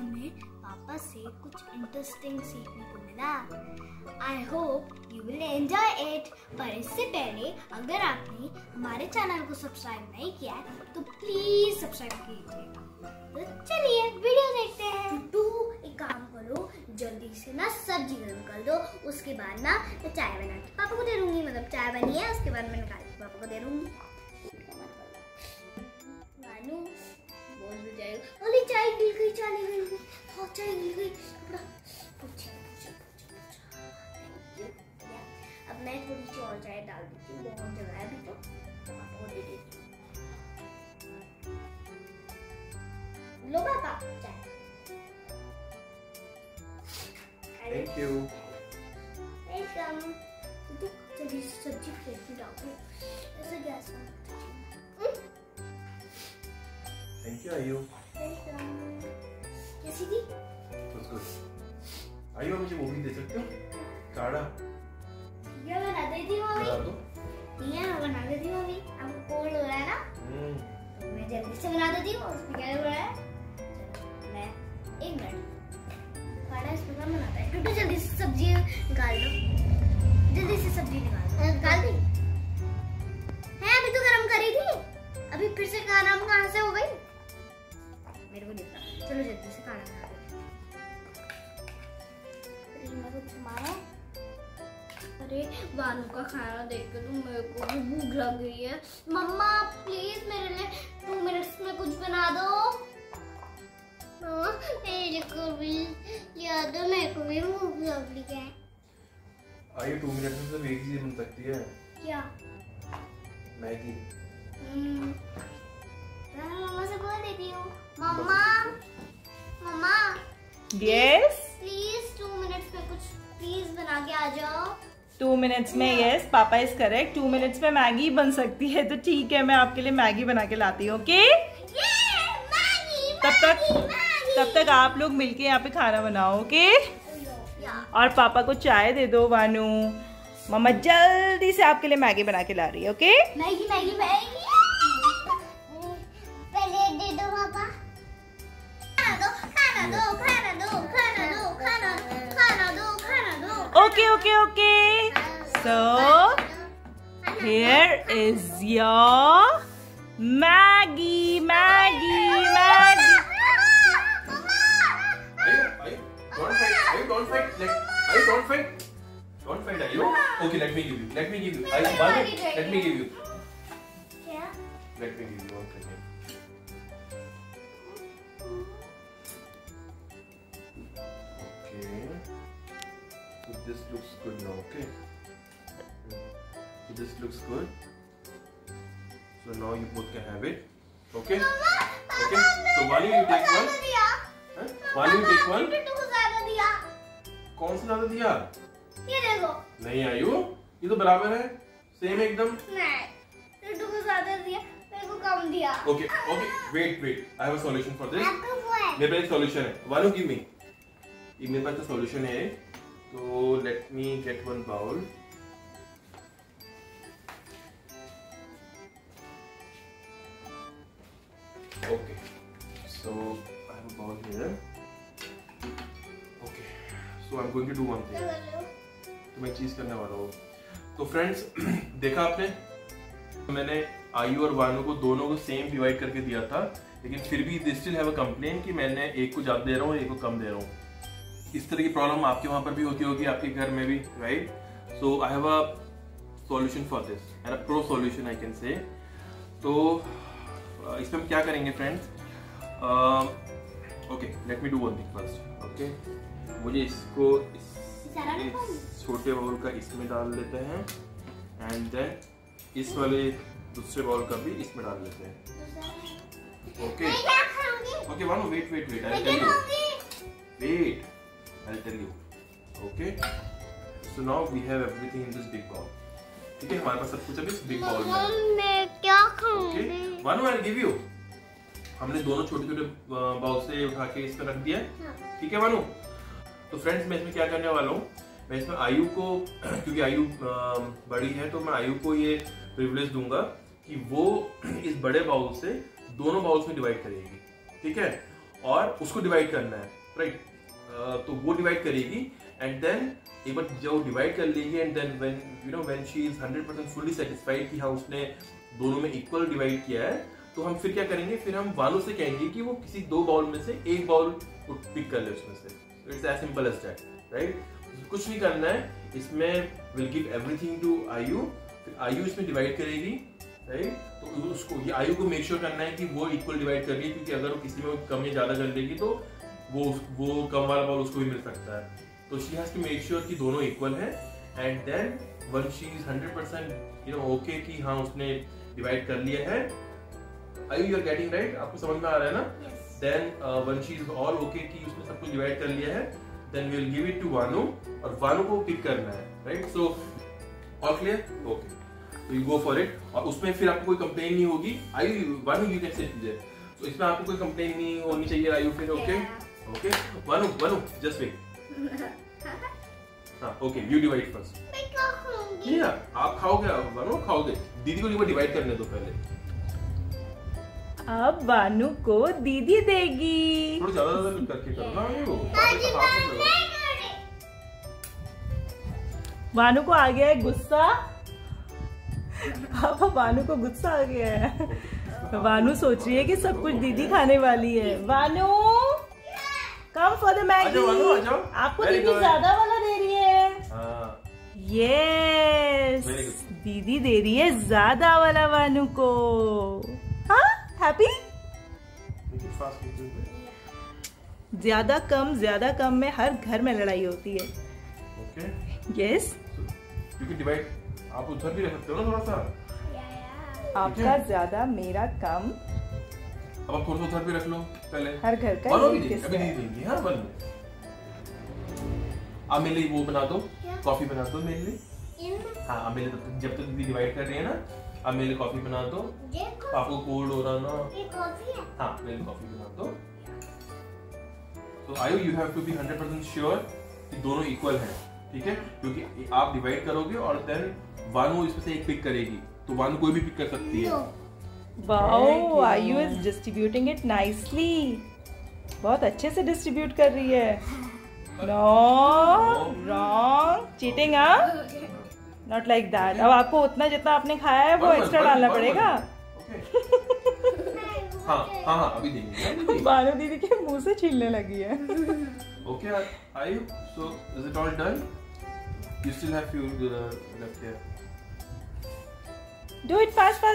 हमें पापा से कुछ इंटरेस्टिंग सीखने को मिला। I hope you will enjoy it. पर इससे पहले अगर आपने हमारे चैनल को सब्सक्राइब नहीं किया तो प्लीज सब्सक्राइब कीजिएगा। तो चलिए वीडियो देखते हैं। टू एक काम करो, जल्दी से ना सब्जी गर्म कर दो, उसके बाद ना मैं चाय बना के पापा को दे दूंगी। मतलब चाय बनी है, उसके बाद मैं निकाल के पापा को दे दूंगी। मानू बोल भी जाएगा, अरे चाय गिर गई, चाय गिर गई, हाँ चाय गिर गई। अब मैं थोड़ी सी और चाय डाल देती हूँ, बहुत जगह है अभी तो पापा को दे देती हूँ। लो पापा चाय। Thank you. वेलकम। तो जल्दी से सब्जी प्लेट में डाल दो, ऐसे गैस में। Thank you Ayu. वेलकम। कैसी थी? That's good। आयु मुझे वो भी दे सकते हो? काढ़ा। ये बना देती हूँ मम्मी। बना दो। ये बना देती हूँ मम्मी। अब कोल्ड हो रहा है ना? तो मैं जल्दी से बना देती हूँ। उसमें क्या हो रहा है? मैं 1 मिनट। काढ़ा इसमें कम बनाता है। टूटू जल्दी से सब्जी निकाल दो। जल्दी से सब्जी निकाल दी। है अभी तो गरम करी थी। अभी फिर से गरम कहाँ से हो गई? मेरे को नहीं पता। चलो जल्दी से खाना बना दो। अरे बानू का खाना देख के तो मेरे को भी भूख लग गई है। मम्मा प्लीज मेरे लिए 2 मिनट्स में कुछ बना दो। मेरे को भी याद है, मेरे को भी भूख लग रही है। आयु 2 मिनट में सिर्फ एक चीज बन सकती है। क्या? मैगी। मैं मम्मा से बोल देती हूँ। मम्मा मम्मा यस प्लीज 2 मिनट्स में कुछ प्लीज बना के आ जाओ। 2 मिनट्स में yes papa is correct. 2 minutes में मैगी बन सकती है, तो ठीक है मैं आपके लिए मैगी बना के लाती हूँ। ओके तब तक आप लोग मिलके यहाँ पे खाना बनाओ। ओके और पापा को चाय दे दो वानू। मम्मा जल्दी से आपके लिए मैगी बना के ला रही है। ओके मैगी मैगी मैगी पहले दे दो पापा। खाना दो खाना दो खाना दो खाना दो खाना दो खाना दो। Okay okay okay so here is your Maggi Maggi Maggi. Don't fight. Don't fight, Ayu. Okay, let me give you. Let me give you. Let me give you. क्या? Let me give you 1 second. Okay. So this looks good now. Okay. So this looks good. So now you both can have it. Okay. Okay. So Vani, you take one. Vani, you take one. कौन सा ज्यादा दिया? ये देखो। नहीं आयु, ये तो बराबर है, सेम एकदम। नहीं, टूटू को ज्यादा दिया, मेरे को कम दिया। Okay, wait, I have a solution for this. मेरे पास एक सॉल्यूशन है। Vanu give me. ये मेरे पास तो सॉल्यूशन है। तो let me get 1 bowl. Okay, so I have a bowl here. So I'm going to do one thing. तो मैं एक चीज करने वाला हूँ। तो फ्रेंड्स देखा आपने, मैंने आयु और वानू को दोनों को सेम डिवाइड करके दिया था, लेकिन फिर भी they still have a complain कि मैंने एक को ज्यादा दे रहा हूँ, एक को कम दे रहा हूँ। इस तरह की प्रॉब्लम आपके वहां पर भी होती होगी, आपके घर में भी, right? So I have a solution for this and a pro solution I can say. तो इसमें हम क्या करेंगे friends? Okay, let me do one thing first. Okay, मुझे इसको इस छोटे बाउल का इसमें डाल लेते हैं एंड देन इस वाले दूसरे बाउल का भी इसमें डाल लेते हैं। Okay Vanu, wait I will tell you. Okay, so now we have everything in this big bowl. ठीक है, हमारे पास सब कुछ अभी इस बिग बाउल में। मैं क्या खाऊंगी? Okay Vanu, I will give you. हमने दोनों छोटे छोटे बाउल से उठा के इसमें रख दिया है। ठीक है वानू? तो फ्रेंड्स मैं इसमें क्या करने वाला हूँ, मैं इसमें आयु को, क्योंकि आयु बड़ी है तो मैं आयु को ये प्रिविलेज दूंगा कि वो इस बड़े बाउल से दोनों बाउल्स में डिवाइड करेगी। ठीक है, और उसको डिवाइड करना है, राइट? तो वो डिवाइड करेगी एंड देन एक बार जब डिवाइड कर लेगी and then when she is 100% fully satisfied कि हाँ उसने दोनों में इक्वल डिवाइड किया है, तो हम फिर क्या करेंगे, फिर हम वानू से कहेंगे कि वो किसी 2 बाउल में से एक बाउल पिक कर ले उसमें से। It's as simple as that, right? कुछ नहीं करना है इसमें, विल गिव एवरीथिंग टू आयु, फिर आयु इसमें डिवाइड करेगी, राइट? तो उसको ये आयु को मेक श्योर करना है कि वो इक्वल डिवाइड कर रही है, क्योंकि अगर वो किसी में कम या ज्यादा कर देगी तो वो कम वाला बाउल उसको भी मिल सकता है। तो she has to make sure कि दोनों इक्वल है and then when she is 100% okay कि हाँ उसने डिवाइड कर लिया है। आयु यू आर गेटिंग राइट? आपको समझ में आ रहा है ना? Then when she is all okay कि उसने सब कुछ डिवाइड कर लिया है, then we will give it to Vanu और वानू को पिक करना है, right? So all clear? Okay, तो यू गो फॉर इट। और उसमें फिर आपको कोई कंप्लेन नहीं होगी। Ayu Vanu you can sit there, तो इसमें आपको कोई कंप्लेन नहीं होनी चाहिए। आयु फिर okay okay Vanu just wait. हाँ ओके, यू डिवाइड फर्स्ट। मैं क्या खाऊंगी? आप खाओगे? वानू खाओगे? दीदी को एक बार डिवाइड करने दो पहले। अब वानू को दीदी देगी। थोड़ा ज्यादा करके करो ना आयु। वानू को आ गया है गुस्सा। पापा वानू को गुस्सा आ गया है। वानू सोच रही है कि सब कुछ दीदी खाने वाली है। Vanu come for the Maggi. आपको दीदी ज्यादा वाला दे रही है। यस, दीदी दे रही है ज्यादा वाला वानू को। हाँ हैप्पी? ज्यादा कम में हर घर में लड़ाई होती है। यस, क्योंकि डिवाइड आप उधर भी रख सकते हो ना थोड़ा सा। आपका ज्यादा मेरा कम। अब आप थोड़ा सा उधर भी रख लो पहले। हर घर का अभी नहीं देंगे। हाँ बन आप मेरे लिए वो बना दो, कॉफी बना दो मेरे लिए। हाँ मेरे जब तक दीदी डिवाइड कर रही है ना, आप मेरे लिए कॉफी बना दो। आपको कोल्ड हो रहा ना? ये कॉफी है? हाँ मेरे लिए कॉफी बना दो। तो Ayu you have to be 100% sure कि दोनों इक्वल हैं, ठीक है? क्योंकि आप डिवाइड करोगे और देन वानू इसमें से एक पिक करेगी, तो वानू कोई भी पिक कर सकती है। वाओ, आयु इज डिस्ट्रीब्यूटिंग इट नाइसली। बहुत अच्छे से डिस्ट्रीब्यूट कर रही है। No wrong, cheating. Not like that. अब आपको उतना जितना आपने खाया है वो एक्स्ट्रा डालना पड़ेगा। हाँ अभी देंगे। वानू दीदी के मुंह से छीलने लगी है। Okay, Ayu, so is it all done? You still have few left here. Do it fast.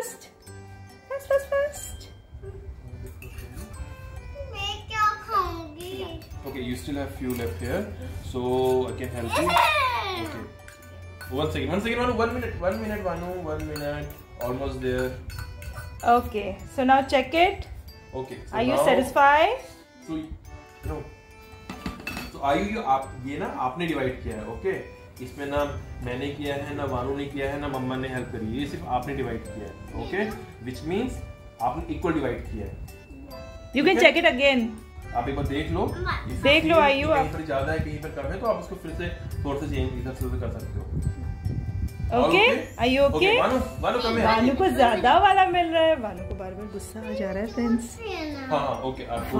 मैं क्या खाऊंगी? Okay, you still have few left here, so I can help you. Okay. One second, One minute, Vanu. 1 minute. Almost there. Okay, so now check it. Okay. So Are you now, satisfied? So no. तो आयु ये ना आपने divide किया है, okay? इसमें ना मैंने किया है, ना वानू ने किया है, ना मम्मा ने हेल्प करी है। ये सिर्फ आपने डिवाइड किया है, ओके? विच मीन्स आपने इक्वल डिवाइड किया है। You can check it again. आप एक बार देख लो आयु। कहीं पर ज्यादा है, कहीं पर कम है, तो आप उसको फिर से थोड़ा सा चेंज इधर से कर सकते हो। Okay, are you okay? Vanu कम है। वानू को ज्यादा वाला मिल रहा है। वानू को बार गुस्सा आ जा रहा है फ्रेंड्स। हाँ ओके, आपको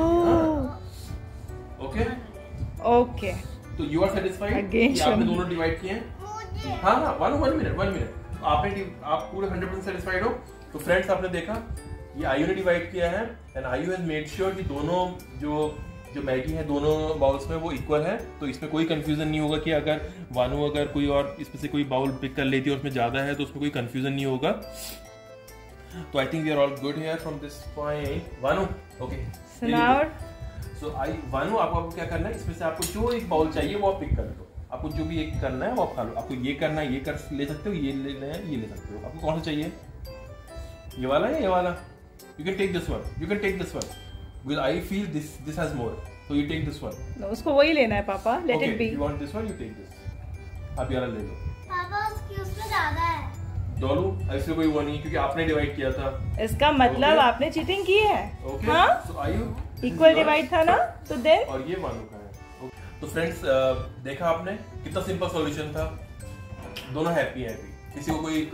ओके। तो यू आर सेटिस्फाइड कि आपने दोनों डिवाइड किए हैं? हाँ वानू 1 मिनट। आप पूरे 100% सेटिस्फाइड हो? तो फ्रेंड्स आपने देखा ये आयु ने डिवाइड किया है एंड आयु हैज मेड श्योर कि दोनों जो मैगी है दोनों बाउल्स में वो इक्वल है। तो इसमें कोई कंफ्यूजन नहीं होगा कि अगर वानू अगर कोई और इसमें से कोई बाउल पिक कर लेती है और उसमें ज्यादा है तो उसमें कोई कंफ्यूजन नहीं होगा। तो I think we are all good here from this point. Vanu okay, so Vanu आपको क्या करना है, इसमें से आपको जो एक बाउल चाहिए वो आप पिक कर लो। आपको जो भी एक करना है वो आप खा लो। आपको ये करना है, ये कर ले सकते हो, ये लेना है, ये ले सकते हो। आपको कौन सा चाहिए? ये वाला या ये वाला? You can take this one. Because I feel this has more. So you take this one. No, उसको वही लेना है पापा. Let it be. You want this one? You take this. आप ये वाला ले लो. पापा उसकी उसमें ज्यादा है. डॉलू ऐसे कोई वो नहीं क्योंकि आपने डिवाइड किया था। इसका मतलब आपने चीटिंग की है। हाँ? So are you? Equal divide था ना? तो देन? और ये वानू का है। तो फ्रेंड्स देखा आपने कितना सिंपल सॉल्यूशन था। दोनों हैप्पी हैं अभी। किसी को कोई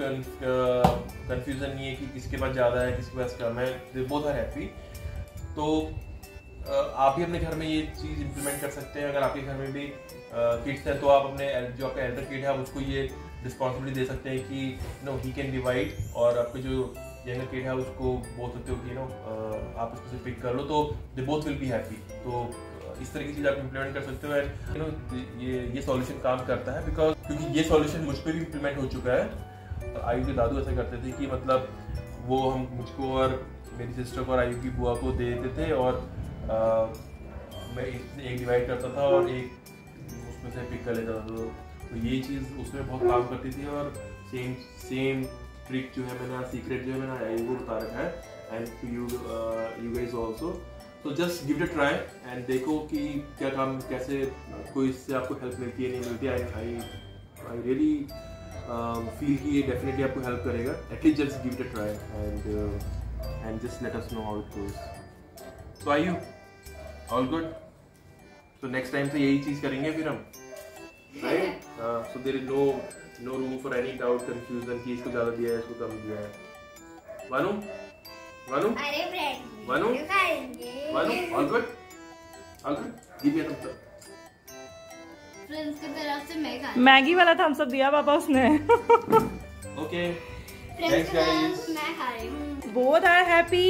कंफ्यूजन नहीं है कि किसके पास ज्यादा है किसके पास कम है। Both are happy. तो आप भी अपने घर में ये चीज इम्प्लीमेंट कर सकते हैं। अगर आपके घर में भी किड्स हैं तो आप अपने जो आपका एल्डर किड है आप उसको ये रिस्पॉन्सिबिलिटी दे सकते हैं कि ही कैन डिवाइड, और आपके जो यंगर किड है उसको बोल सकते हो कि आप इसको से पिक कर लो, तो they both will be happy. तो इस तरह की चीज आप इम्प्लीमेंट कर सकते हो। एंड ये सॉल्यूशन काम करता है बिकॉज क्योंकि ये सॉल्यूशन मुझ पर भी इम्प्लीमेंट हो चुका है। आयु के दादू ऐसा करते थे कि मतलब वो हम मुझको और मेरी सिस्टर को और आयु की बुआ को दे देते थे, और मैं एक डिवाइड करता था और एक उसमें से पिक कर लेता था। तो ये चीज़ उसमें बहुत काम करती थी। और सेम ट्रिक जो है मैंने सीक्रेट जो है मैंने आयु को बता रखा है, and to you guys also. तो just give it a try and देखो कि क्या काम कैसे कोई इससे आपको हेल्प मिलती है नहीं मिलती है। आई रियली फील कि ये डेफिनेटली आपको हेल्प करेगा। At least just give it a try and just let us know how it goes. So are you all good? तो नेक्स्ट टाइम से यही चीज करेंगे फिर हम, right? So there is no room for any doubt confusion कि इसको ज्यादा दिया है इसको कम दिया है। वानू अरे फ्रेंड वानू खाएंगे। All good give me a thumbs up. Friends की तरफ से मैं खा मैगी वाला थम्स अप दिया पापा उसने। ओके फ्रेंड्स की तरफ से मैं खा रही हूँ। Both are happy,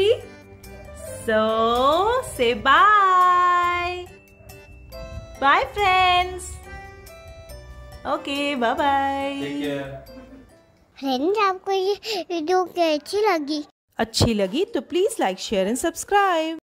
so say bye bye friends. Okay bye bye. Take care. Friends आपको ये वीडियो कैसी लगी? अच्छी लगी तो please like share and subscribe.